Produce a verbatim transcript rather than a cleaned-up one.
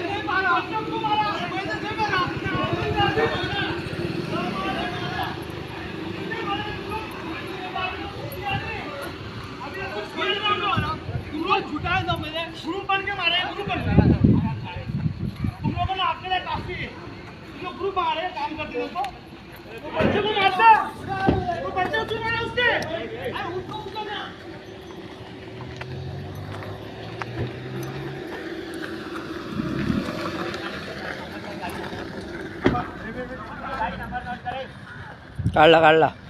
group बन के मारे, ग्रुप बन तुम लोगों ने आपके लिए काफी जो ग्रुप आ रहे हैं काम करते हैं तो बच्चे को मारता तो बच्चे क्यों मारे उसके उसको उसको ना काढला काढला